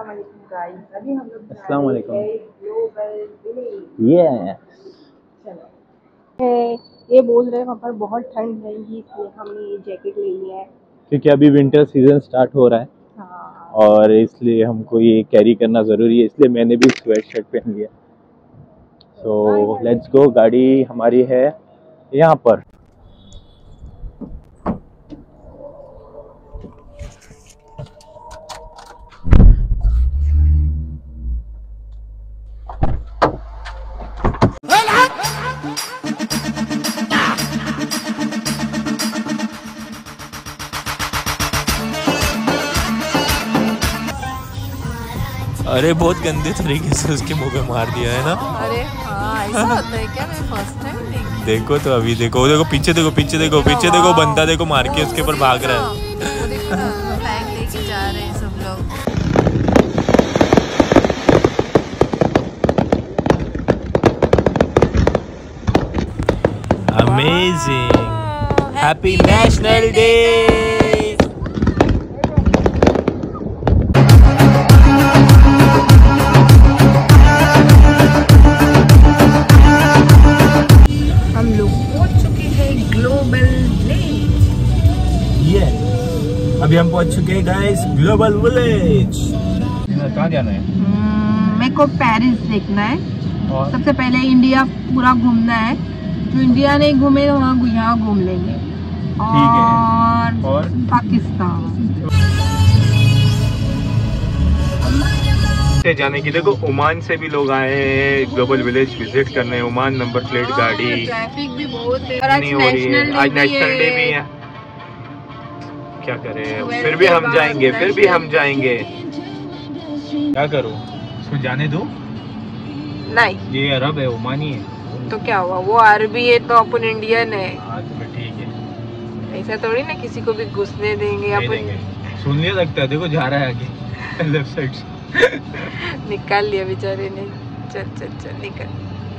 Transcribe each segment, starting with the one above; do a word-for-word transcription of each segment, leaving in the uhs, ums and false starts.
Guys, अभी हम लोग अस्सलाम वालेकुम। Global village. यस चलो है, ये बोल रहे हैं वहाँ पर बहुत ठंड रहेगी, इसलिए हमने ये जैकेट ले लिया है क्योंकि अभी विंटर सीजन स्टार्ट हो रहा है। हाँ। और इसलिए हमको ये कैरी करना ज़रूरी है, इसलिए मैंने भी स्वेट शर्ट पहन लिया। So let's go. गाड़ी हमारी है यहाँ पर। अरे बहुत गंदे तरीके से उसके मुंह पे मार दिया है ना। अरे हाँ, ऐसा होता है क्या? मैं फर्स्ट टाइम देखी। देखो तो अभी देखो, देखो पीछे देखो, पीछे देखो, पीछे देखो, बंदा देखो मार के उसके ऊपर भाग रहा है। वो देखो ना, फ्लैग लेके जा रहे हैं सब लोग। अमेजिंग। Happy national day. हम लोग पहुंच चुके हैं ग्लोबल विलेज। ये अभी हम पहुंच चुके हैं गाइस ग्लोबल विलेज। कहाँ जाना है? मेरे को पेरिस देखना है। और सबसे पहले इंडिया पूरा घूमना है, जो इंडिया नहीं घूमे तो वहाँ यहाँ घूम लेंगे। और, और पाकिस्तान जाने की। देखो ओमान से भी लोग आए हैं ग्लोबल विलेज विजिट करने। ओमान नंबर प्लेट गाड़ी ट्रैफिक भी बहुत है और आज नहीं हो रही है। नेशनल आज डे नेशनल डे भी है, क्या करें। फिर भी हम जाएंगे, फिर भी हम जाएंगे। क्या करूं, इसको जाने दो। नहीं, ये अरब है, ओमानी है। तो क्या हुआ, वो अरबी है तो अपन इंडियन है। हाँ तो फिर ठीक है, ऐसा थोड़ी ना किसी को भी घुसने देंगे दे अपन। देंगे। सुन लिया लगता है, देखो जा रहा है आगे लेफ्ट साइड से। निकाल लिया बेचारे ने। चल चल चल निकल।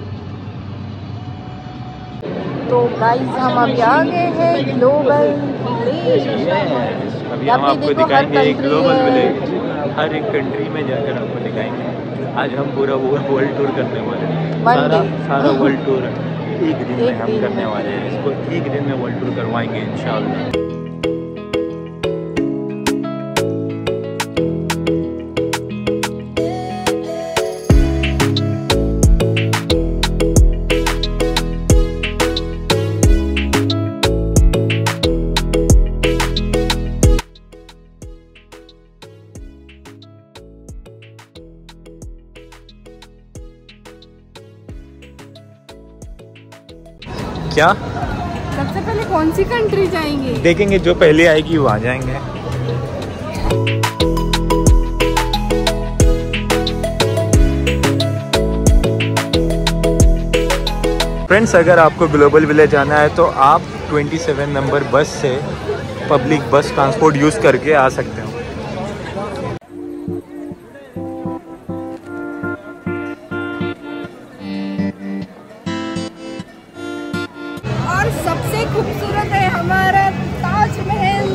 तो गाइस हम अभी आ गए हैं ग्लोबल विलेज। अभी हम आपको दिखाएंगे ग्लोबल विलेज। हर एक कंट्री में जाकर आपको दिखाएंगे। आज हम पूरा वर्ल्ड टूर करने वाले हैं। सारा सारा वर्ल्ड टूर एक दिन में हम करने वाले हैं। इसको एक दिन में वर्ल्ड टूर करवाएंगे इंशाल्लाह। क्या सबसे पहले कौन सी कंट्री जाएंगे? देखेंगे, जो पहले आएगी वहाँ जाएंगे। फ्रेंड्स, अगर आपको ग्लोबल विलेज आना है तो आप सत्ताईस नंबर बस से पब्लिक बस ट्रांसपोर्ट यूज़ करके आ सकते हो। और सबसे खूबसूरत है हमारा ताजमहल।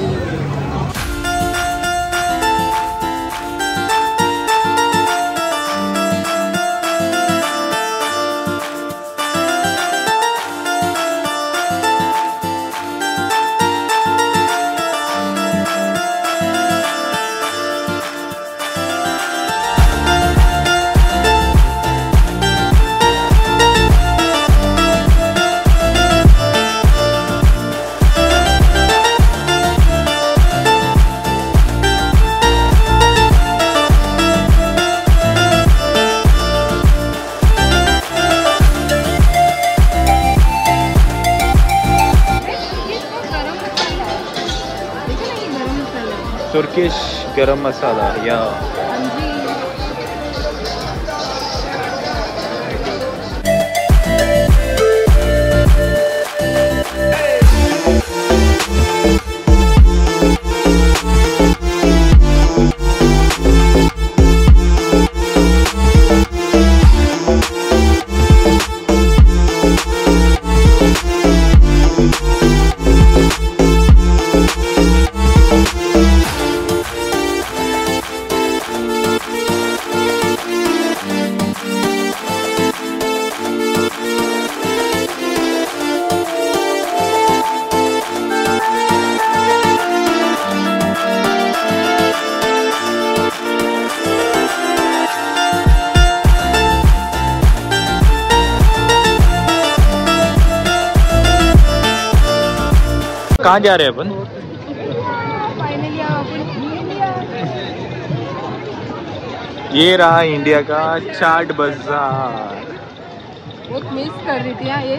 तुर्किश गरम मसाला या कहाँ जा रहे हैं अपन? ये रहा इंडिया का चाट बाजार। बहुत मिस कर रही थी ये।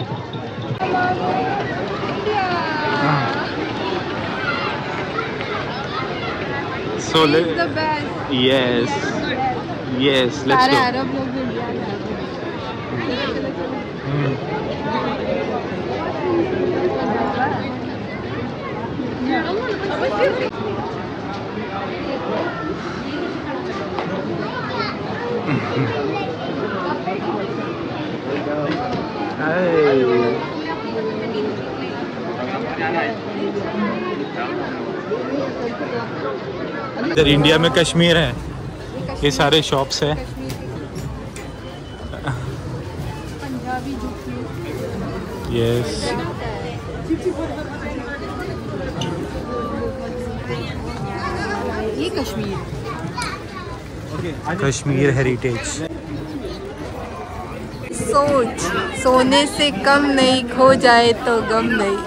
So let yes yes let's go. अरब लोग भी इंडिया में इधर इंडिया में कश्मीर है, ये सारे शॉप्स है। पंजाबी जूती। यस ये कश्मीर कश्मीर हेरिटेज। सोच सोने से कम नहीं, खो जाए तो गम नहीं।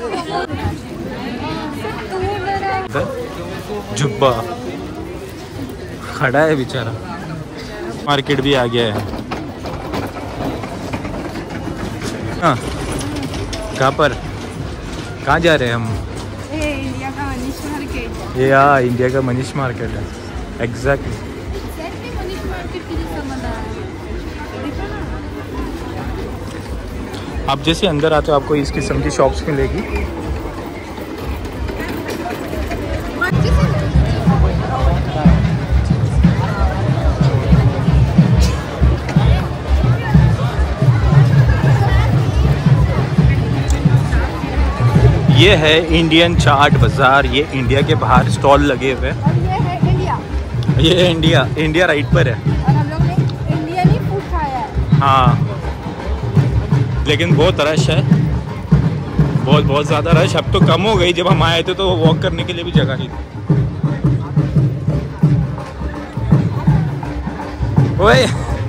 जुब्बा खड़ा है बेचारा। मार्केट भी आ गया है। हाँ कहाँ पर, कहाँ जा रहे हैं हम? ये इंडिया का मनीष मार्केट। ये हाँ इंडिया का मनीष मार्केट है। एग्जैक्टली मनीष मार्केट के जैसा बना है। आप जैसे अंदर आते हो आपको इस किस्म की शॉप्स मिलेगी। ये है इंडियन चाट बाजार। ये इंडिया के बाहर स्टॉल लगे हुए हैं। और ये है इंडिया। ये है इंडिया। इंडिया राइट पर है। और हम लोग ने इंडियन ही फूड खाया है। हाँ लेकिन बहुत रश है, बहुत बहुत ज़्यादा रश। अब तो कम हो गई, जब हम आए थे तो वॉक करने के लिए भी जगह नहीं थी। ओए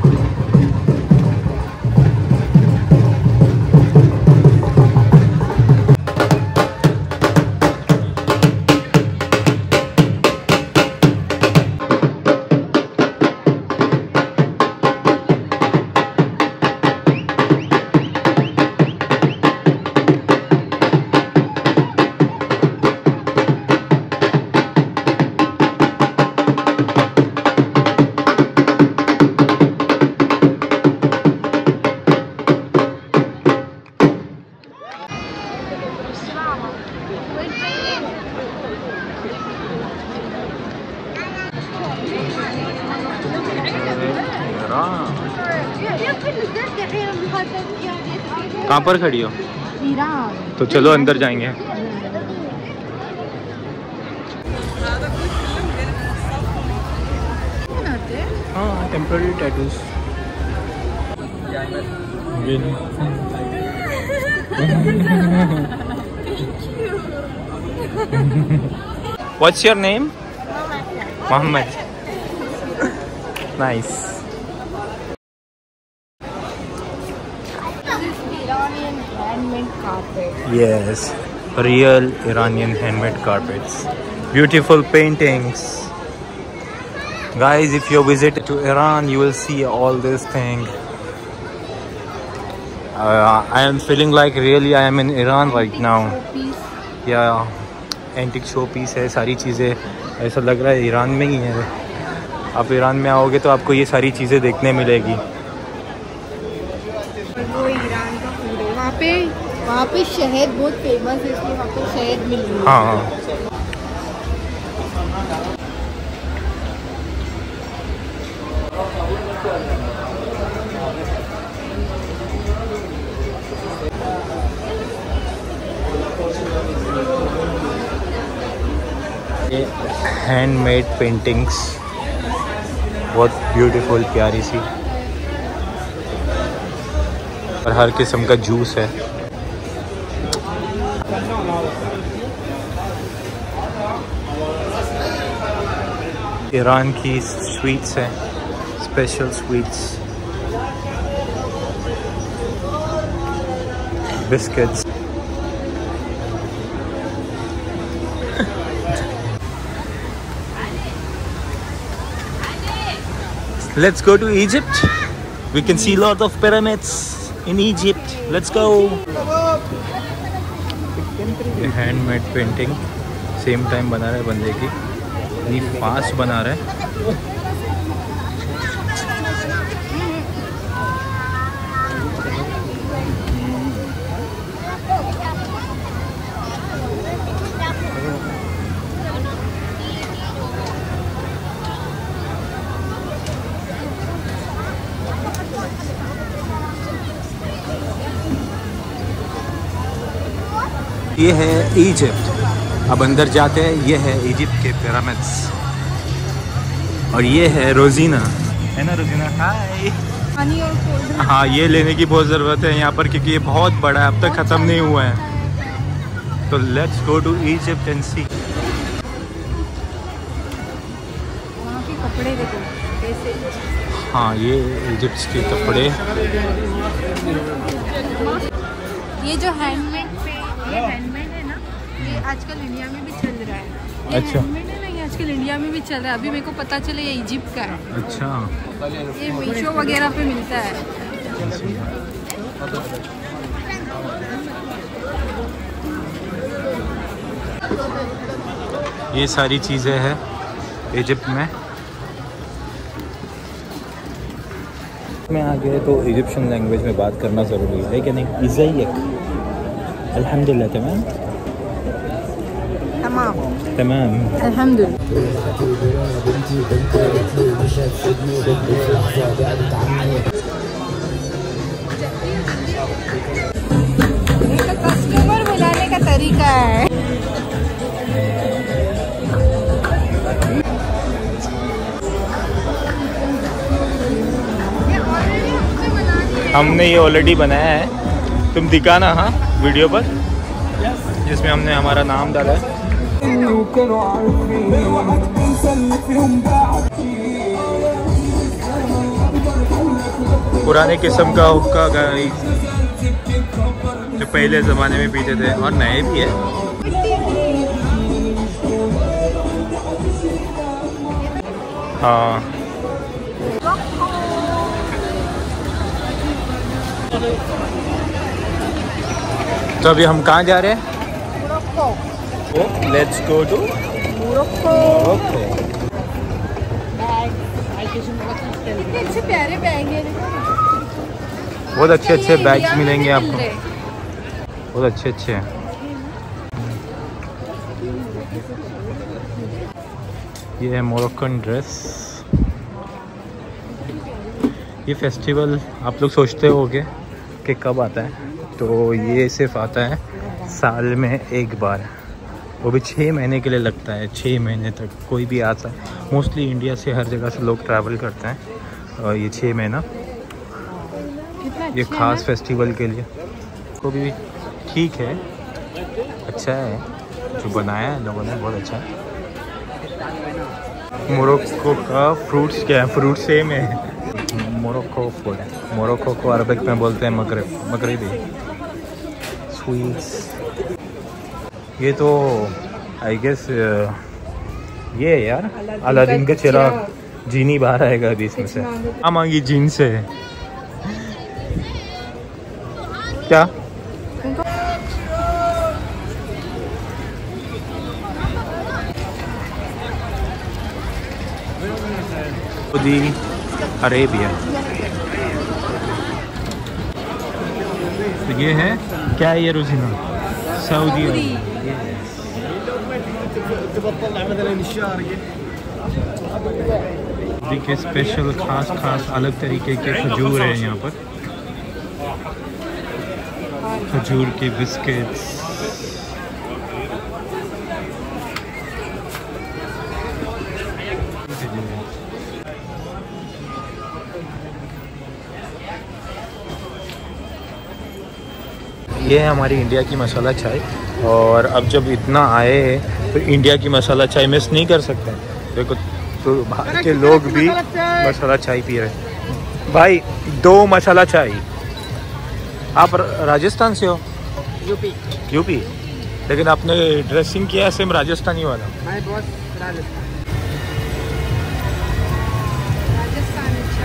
कहाँ पर खड़ी हो? ईरान। तो चलो अंदर जाएंगे। हाँ temporary tattoos. What's your name? Mohammed. Nice. Iranian handmade carpet. Yes, real Iranian handmade carpets. Beautiful paintings. Guys, if you visit to Iran, you will see all this thing. Uh, I am feeling like really I am in Iran right now. Yeah, antique show piece है, सारी चीज़ें ऐसा लग रहा है Iran में ही है। आप ईरान में आओगे तो आपको ये सारी चीज़ें देखने मिलेगी। वो ईरान का फूड है। वहाँ पे वहाँ पे शहद बहुत फेमस है, इसलिए वहाँ पे शहद मिल रही है। हाँ हाँ ये हैंडमेड पेंटिंग्स बहुत ब्यूटीफुल प्यारी सी, और हर किस्म का जूस है। ईरान की स्वीट्स हैं, special sweets, biscuits. Let's go to Egypt. We can see lot of pyramids in Egypt. Let's go. Handmade painting same time बना रहा है बंदे की, इतनी फास्ट बना रहा है। ये है इजिप्ट। अब अंदर जाते हैं, ये है इजिप्ट के पिरामिड्स। और ये है रोजीना, है ना रोजीना? हाय। हाँ, ये लेने की बहुत ज़रूरत है यहाँ पर क्योंकि ये बहुत बड़ा है, अब तक ख़त्म नहीं हुआ है। तो let's go to Egypt and see. वहाँ के कपड़े देखो कैसे। हाँ, ये इजिप्ट के कपड़े। ये जो हैंडमेड पे ये हैंडमेड है ना, ये आजकल इंडिया में भी चल रहा है। ये अच्छा। हैंडमेड है ना, ये आजकल इंडिया में भी चल रहा है। अभी मेरे को पता चला ये इजिप्ट का है। अच्छा। ये मीशो वगैरह पे मिलता है। ये सारी चीज़ें हैं इजिप्ट में। में आ गए तो इजिप्शियन लैंग्वेज में बात करना ज़रूरी है कि नहीं? इज़ाइक, अल्हम्दुलिल्लाह, तमाम तमाम तमाम अल्हम्दुलिल्लाह। ये तो कस्टमर बुलाने का तरीका है। हमने ये ऑलरेडी बनाया है, तुम दिखाना हाँ वीडियो पर, जिसमें हमने हमारा नाम डाला है। पुराने किस्म का हुक्का गाइस, जो पहले ज़माने में पीते थे, और नए भी है। हाँ, तो अभी हम कहाँ जा रहे हैं? Let's go to Morocco. कितने अच्छे प्यारे बैग हैं। बहुत अच्छे अच्छे बैग्स मिलेंगे आपको, बहुत अच्छे अच्छे हैं। ये है मोरक्कन ड्रेस। ये फेस्टिवल आप लोग सोचते होंगे कि कब आता है, तो ये सिर्फ आता है साल में एक बार, वो भी छः महीने के लिए लगता है। छः महीने तक कोई भी आता है, मोस्टली इंडिया से हर जगह से लोग ट्रैवल करते हैं। और ये छः महीना ये ख़ास फेस्टिवल के लिए को भी ठीक है, अच्छा है जो बनाया है लोगों ने, बहुत अच्छा है। मोरक्को का फ्रूट्स क्या है? फ्रूट सेम है। मोरक्को फूड है, मोरक्को को अरबिक में बोलते हैं मगरिब, मगरिबी स्वीट्स। ये तो आई गेस ये है यार, अलादीन का चिराग। जीनी बाहर आएगा अभी इसमें से। हाँ मांगी जीन से क्या? Saudi Arabia. तो ये है क्या है ये रोजीना? सऊदी देखिए, स्पेशल खास खास अलग तरीके के खजूर है यहाँ पर, खजूर के बिस्किट्स। ये है हमारी इंडिया की मसाला चाय, और अब जब इतना आए तो इंडिया की मसाला चाय मिस नहीं कर सकते। देखो तो बाहर के लोग भी मसाला चाय पी रहे हैं। भाई दो मसाला चाय। आप राजस्थान से हो? यूपी। यूपी, लेकिन आपने ड्रेसिंग किया है सेम राजस्थानी वाला। मैं बहुत राजस्थान। राजस्थानी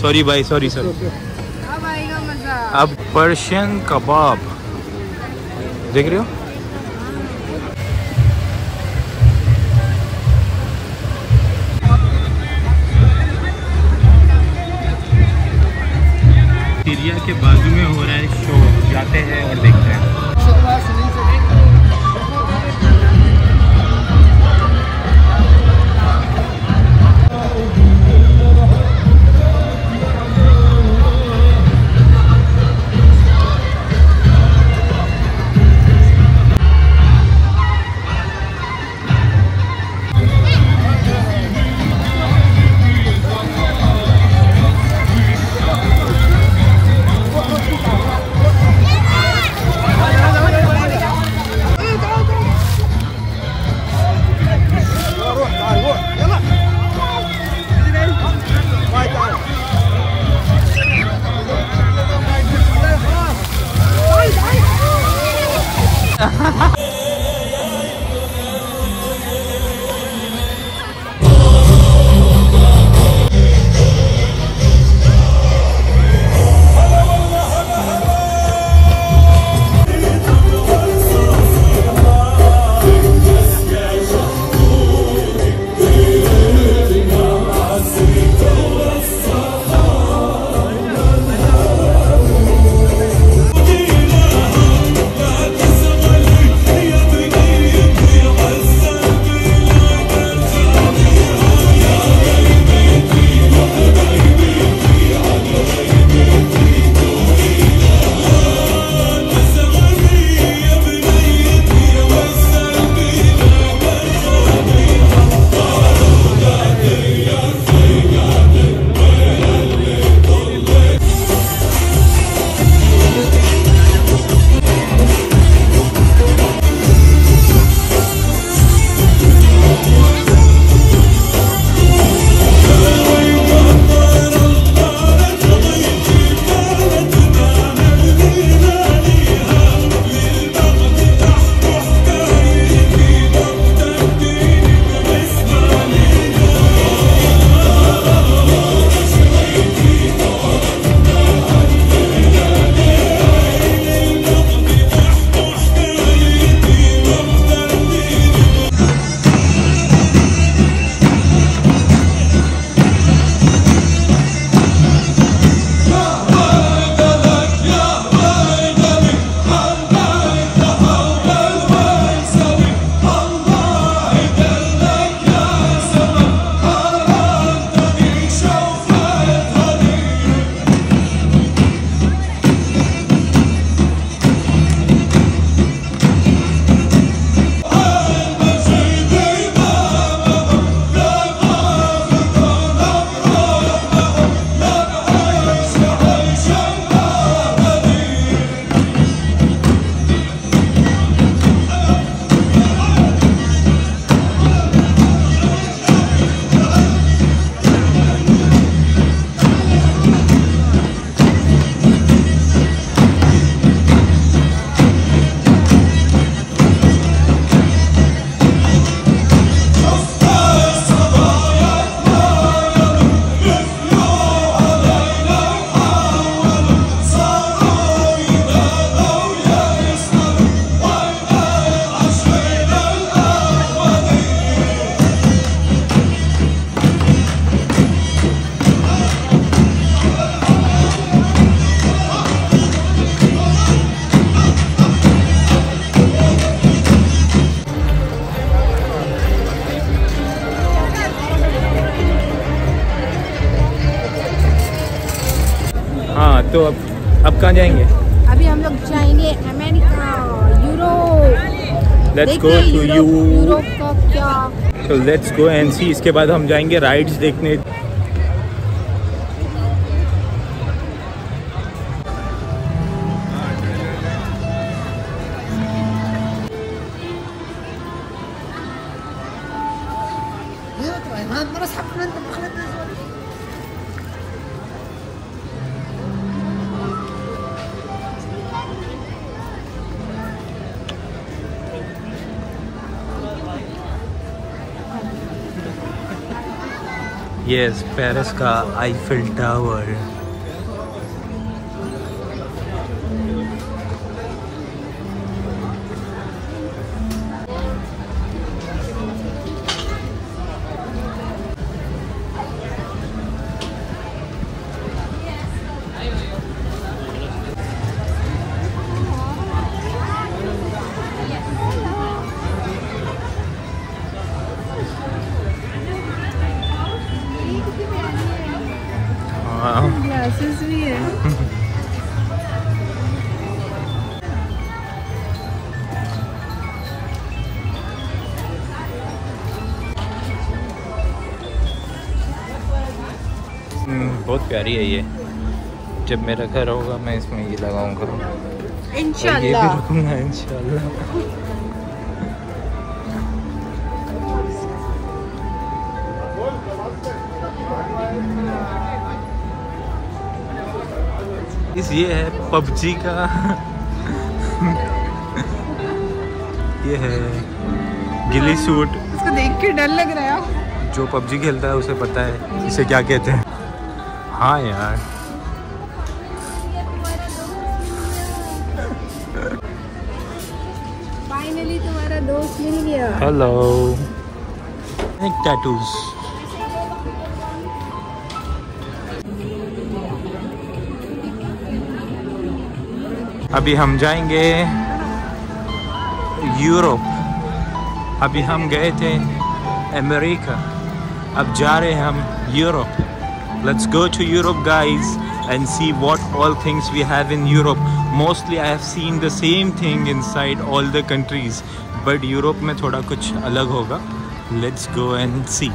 सॉरी भाई, सॉरी सॉरी। अब आएगा मजा। अब पर्शियन कबाब देख रहे हो? सीरिया के बाजू में हो रहा है शो, जाते हैं और देखते हैं। तो अब अब कहाँ जाएंगे? अभी हम लोग जाएंगे America, Europe. Let's go to you Europe का क्या? So let's go and see। इसके बाद हम जाएंगे राइड्स देखने। यस, पेरिस का आईफिल टावर। ग्लासेस भी है। बहुत प्यारी है ये। जब मेरा घर होगा मैं इसमें ये लगाऊंगा इंशाल्लाह। ये भी रखूंगा इंशाल्लाह। इस ये है पबजी का ये है गिली सूट। इसको देख के डर लग रहा है। जो पबजी खेलता है उसे पता है इसे क्या कहते हैं। हाँ यार, फाइनली तुम्हारा दोस्त मिल गया। हेलो। एक टैटूज। अभी हम जाएंगे यूरोप। अभी हम गए थे अमेरिका, अब जा रहे हैं हम Europe. Let's go to Europe, guys, and see what all things we have in Europe. Mostly I have seen the same thing inside all the countries, but Europe में थोड़ा कुछ अलग होगा. Let's go and see.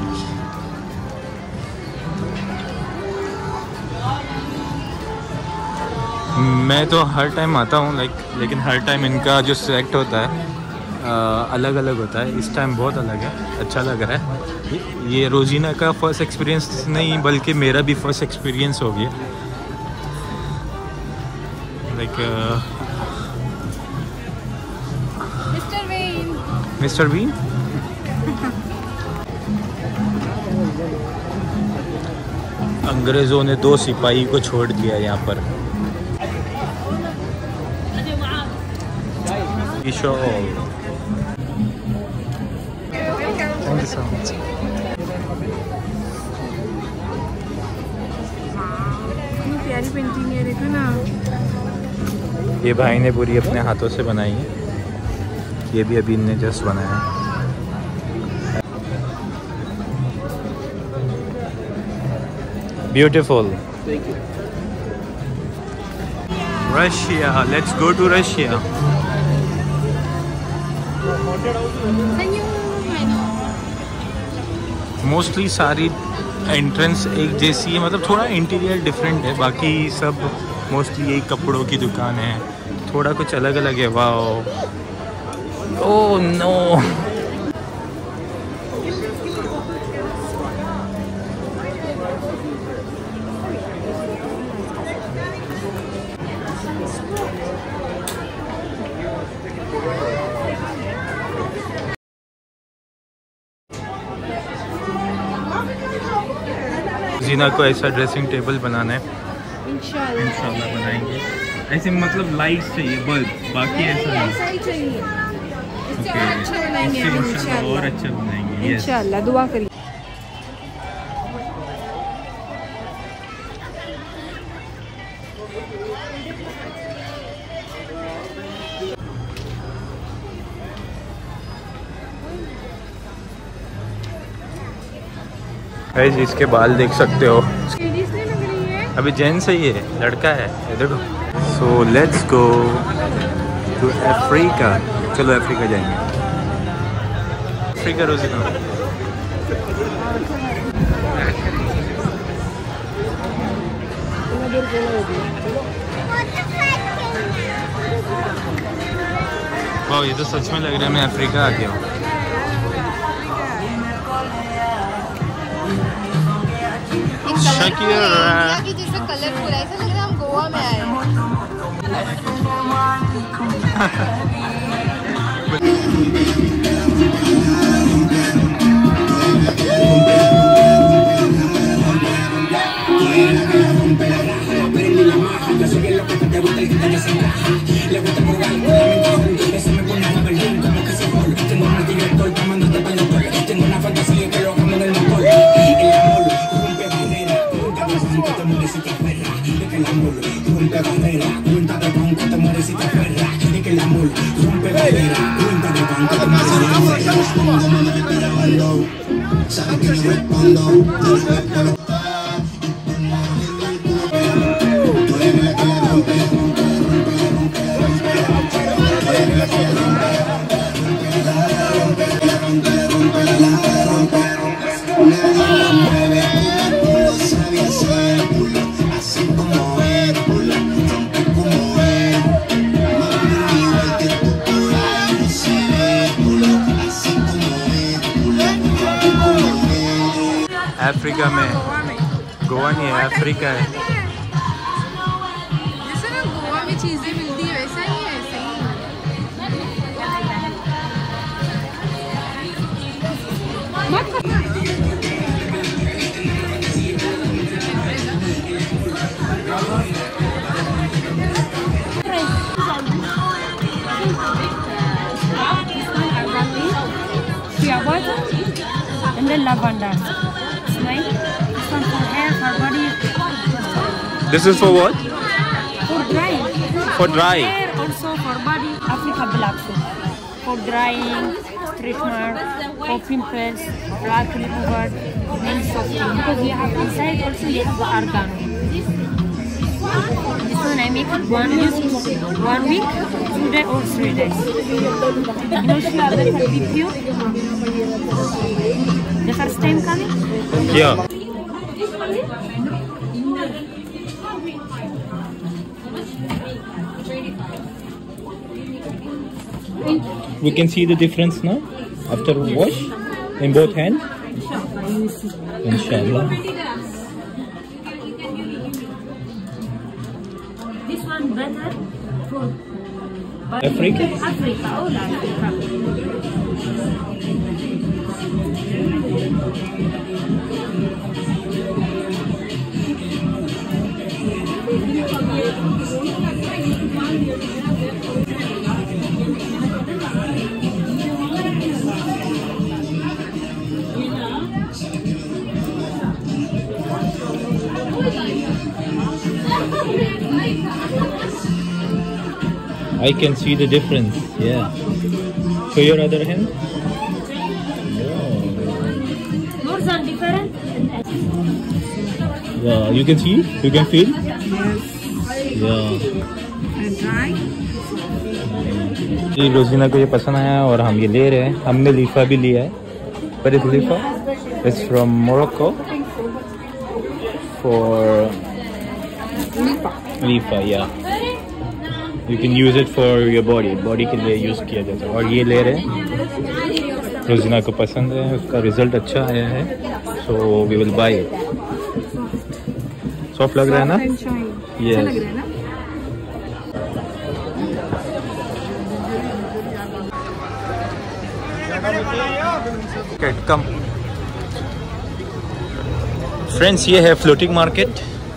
मैं तो हर time आता हूँ like, लेकिन हर टाइम इनका जो सेलेक्ट होता है अलग अलग होता है। इस टाइम बहुत अलग है, अच्छा लग रहा है। ये, ये रोजीना का फर्स्ट एक्सपीरियंस नहीं बल्कि मेरा भी फर्स्ट एक्सपीरियंस हो गया। Like mister Bean, mister Bean अंग्रेज़ों ने दो सिपाही को छोड़ दिया यहाँ पर। Thank you so much. प्यारी पेंटिंग है, देखो ना। ये भाई ने पूरी अपने हाथों से बनाई है। ये भी अभी इनने जस्ट बनाया है। Beautiful. Russia, let's go to Russia. Mostly सारी एंट्रेंस एक जैसी है, मतलब थोड़ा इंटीरियर डिफरेंट है, बाकी सब मोस्टली यही कपड़ों की दुकान है, थोड़ा कुछ अलग अलग है। वाओ, ओह नो, जीना को ऐसा ड्रेसिंग टेबल बनाना है। इंशाल्लाह इंशाल्लाह बनाएंगे। ऐसे मतलब लाइट चाहिए बल्ब, बाकी ऐसा नहीं। ऐसा ही चाहिए। इससे और अच्छा बनाएंगे इससे हम इंशाल्लाह और अच्छा बनाएंगे। यस, इंशाल्लाह, दुआ करिए। गाइस इसके बाल देख सकते हो। लेडीज नहीं लग रही है। अभी जेंट्स ही है, लड़का है, ये देखो। So let's go to Africa. चलो अफ्रीका जाएंगे। अफ्रीका रोजी ना वाह, ये तो सच में लग रहा है मैं अफ्रीका आ गया हूँ। शकीरा की जैसे कलरफुल, ऐसा लग रहा है हम गोवा में आए हैं। अफ्रीका में, गोवा नहीं है, अफ्रीका है। जैसे ना गोवा में चीजें मिलती है वैसा ही है, ऐसा and then lavender. It's nice. This one for hair, for body. This is for what? For drying. For dry. Hair also for body. Africa black soap. For drying, treatment, for pimples, black liver, nail softening. Because we have inside also we have the argan. This one I make it one week, one week, two days or three days. You know, she have better with you. The first time coming? Yeah. We can see the difference now after wash in both hands. Inshallah. This one better for Africa? Africa, all Africa. I can see the difference. Yeah. Show your other hand. More than different. Yeah, you can see. You can feel. Yeah. जी रोजीना को ये पसंद आया और हम ये ले रहे हैं। हमने लीफा भी लिया है, but it's लीफा it's from Morocco for लीफा, yeah. You can use it for your body, body के लिए यूज किया जाता है। और ये ले रहे हैं, रोजीना को पसंद है, उसका रिजल्ट अच्छा आया है, so we will buy it. Soft लग रहा है ना? Yes. कम फ्रेंड्स, ये है फ्लोटिंग मार्केट।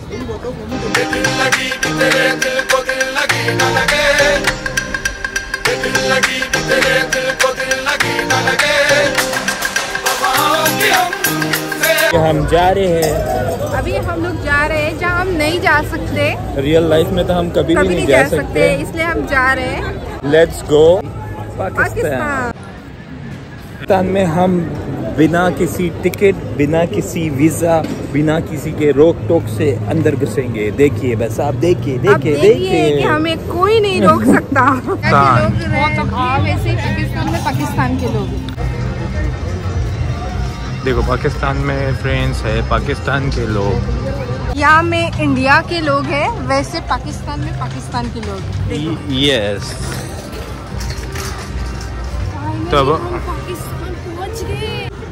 हम जा रहे हैं, अभी हम लोग जा रहे हैं जहाँ हम नहीं जा सकते। रियल लाइफ में तो हम कभी, कभी भी नहीं जा, जा सकते, सकते, इसलिए हम जा रहे हैं। लेट्स गो पाकिस्तान। पाकिस्तान में हम बिना किसी टिकट, बिना किसी वीजा, बिना किसी के रोक टोक से अंदर घुसेंगे। देखिए बस, आप देखिए देखिए देखिए कि हमें कोई नहीं रोक सकता। पाकिस्तान। लोग वैसे पाकिस्तान में पाकिस्तान के लोग, देखो पाकिस्तान में फ्रेंड्स है पाकिस्तान के लोग, यहाँ में इंडिया के लोग हैं, वैसे पाकिस्तान में पाकिस्तान के लोग। यस, तब पाकिस्तान पहुँच गए।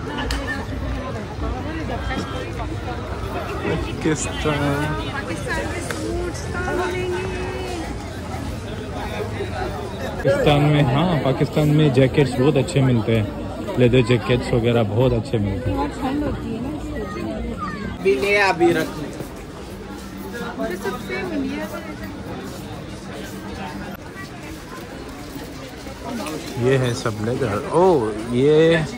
पाकिस्तान पाकिस्तान में सूट्स पाकिस्तान में, हाँ पाकिस्तान में जैकेट्स बहुत अच्छे मिलते हैं, लेदर जैकेट्स वगैरह बहुत अच्छे मिलते हैं। ठंड होती है ना, भी ले अभी रख। ये है सब लेदर। ओ ये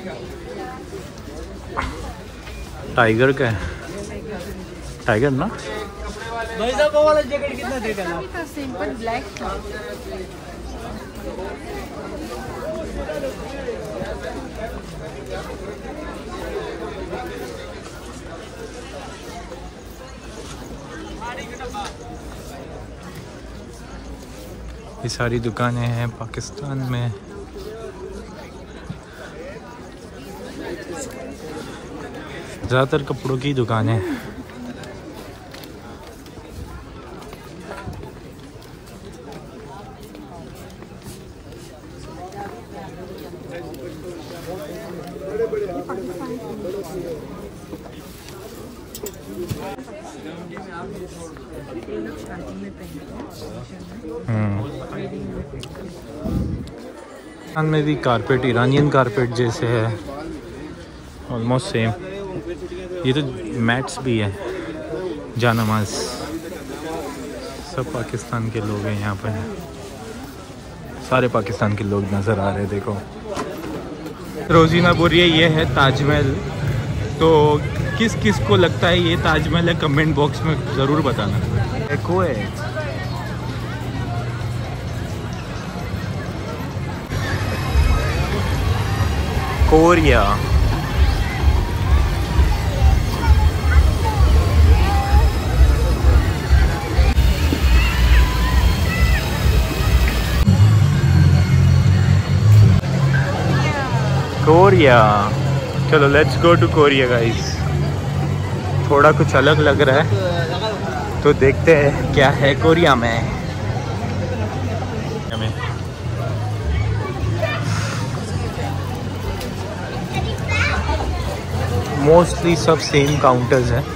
टाइगर का है, टाइगर ना। भाई साहब वो वाला जैकेट कितना देगा? सिंपल ब्लैक था। ये सारी दुकानें हैं पाकिस्तान में। ज़्यादातर कपड़ों की दुकानें। पाकिस्तान में भी कारपेट ईरानियन कारपेट जैसे है, ऑलमोस्ट सेम। ये तो मैट्स भी है, जानामाज। सब पाकिस्तान के लोग हैं यहाँ पर, सारे पाकिस्तान के लोग नज़र आ रहे हैं। देखो रोजीना बोल रही है ये है ताजमहल। तो किस किस को लगता है ये ताजमहल है, कमेंट बॉक्स में ज़रूर बताना। Kuwait Korea, Korea. चलो let's go to Korea guys. थोड़ा कुछ अलग लग रहा है तो देखते हैं क्या है कोरिया में। मोस्टली सब सेम काउंटर्स हैं।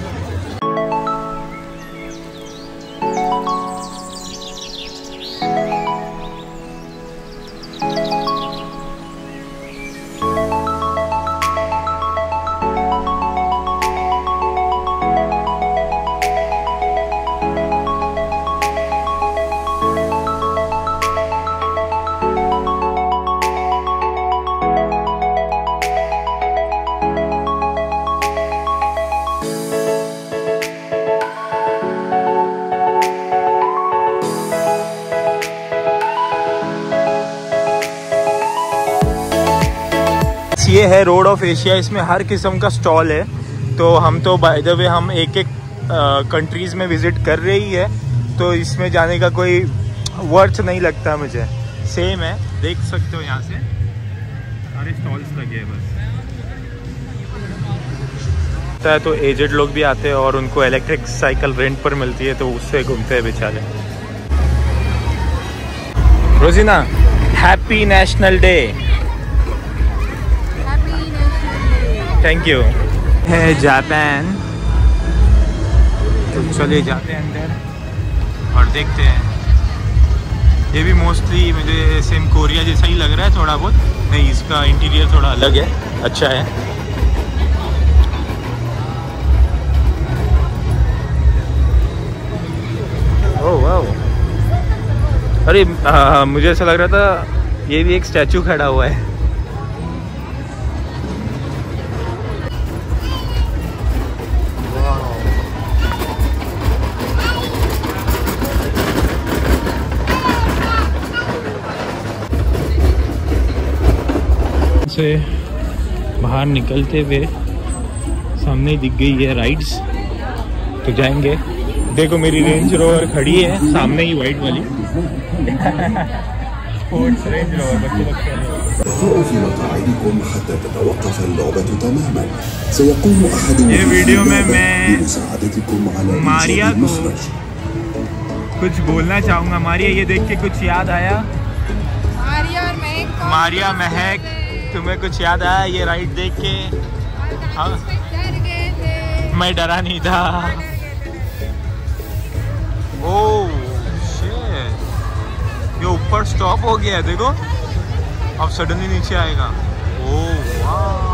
ये है रोड ऑफ एशिया, इसमें हर किस्म का स्टॉल है। तो हम तो बाय द वे हम एक एक कंट्रीज़ में विज़िट कर रही है, तो इसमें जाने का कोई वर्थ नहीं लगता मुझे। सेम है, देख सकते हो यहाँ से सारे स्टॉल्स लगे हैं बस। तो एजेड लोग भी आते हैं और उनको इलेक्ट्रिक साइकिल रेंट पर मिलती है, तो उससे घूमते हैं बेचारे। रोजीना, happy national day. Thank you. है जापान, तो चलिए जाते हैं अंदर और देखते हैं। ये भी मोस्टली मुझे सेम कोरिया जैसा ही लग रहा है थोड़ा बहुत। नहीं, इसका इंटीरियर थोड़ा अलग है, अच्छा है। ओह वाह, अरे आ, मुझे ऐसा लग रहा था ये भी एक स्टैचू खड़ा हुआ है। से बाहर निकलते हुए सामने दिख गई है राइड्स, तो जाएंगे। देखो मेरी रेंज रोवर खड़ी है सामने ही, वाइट वाली स्पोर्ट्स रेंज रोवर। बच्चे लोग खेल रहे हैं। ये वीडियो में मैं मारिया को कुछ बोलना चाहूँगा। मारिया, ये देख के कुछ याद आया? मारिया और महक, मारिया महक, तुम्हें कुछ याद आया ये राइड देख के? हाँ, मैं डरा नहीं था। ओह शिट, ये ऊपर स्टॉप हो गया है, देखो अब सडनली नीचे आएगा। ओह वाह।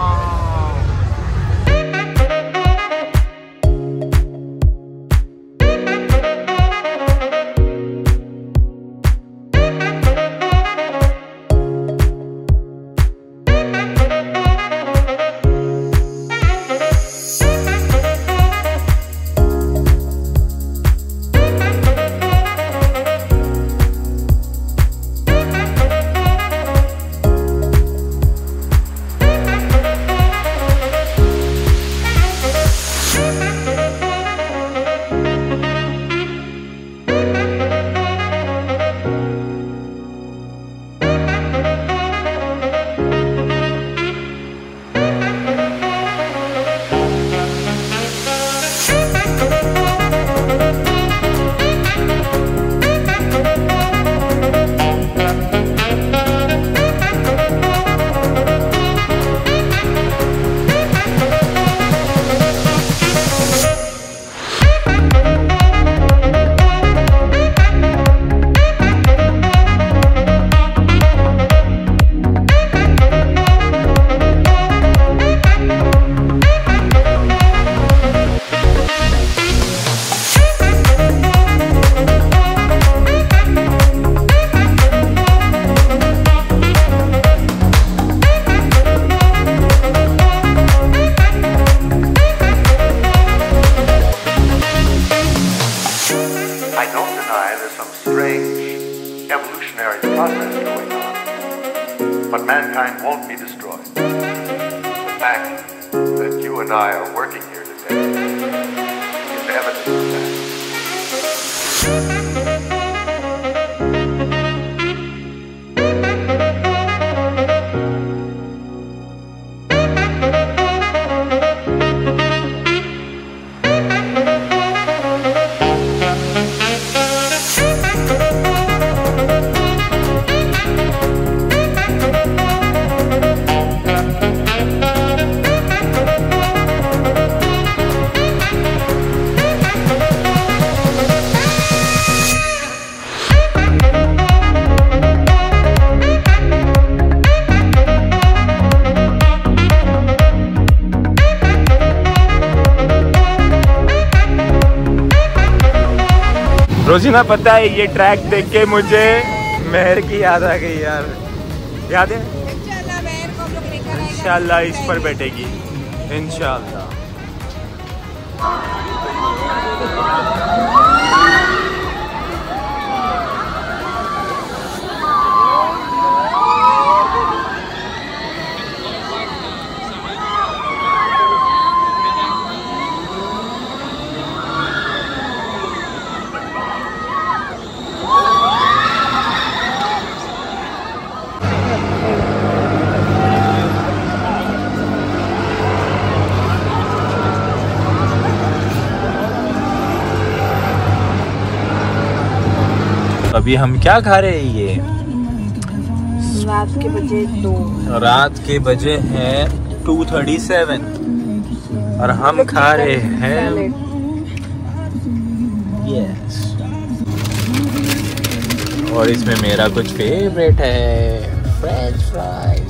and I are working here today is evidence of that. रोजीना, पता है ये ट्रैक देख के मुझे मेहर की याद आ गई यार। याद है? इंशाल्लाह इस पर बैठेगी इंशाल्लाह। अभी हम क्या खा रहे हैं? ये रात के बजे दो रात के बजे हैं टू थर्टी सेवन और हम खा रहे हैं यस। और इसमें मेरा कुछ फेवरेट है, French fries.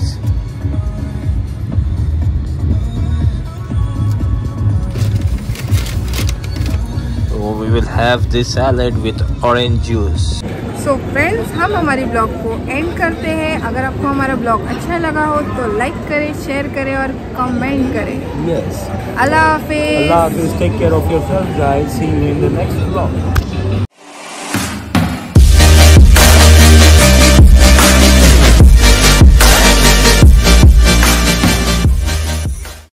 We will have this salad with orange juice. So so friends, हम हमारी ब्लॉग को एंड करते हैं। अगर आपको हमारा ब्लॉग अच्छा लगा हो तो लाइक करें, शेयर करें और कमेंट करें। Yes. अल्लाह हाफिज़। Allah Hafiz. Take care of yourself, guys. See you in the next vlog.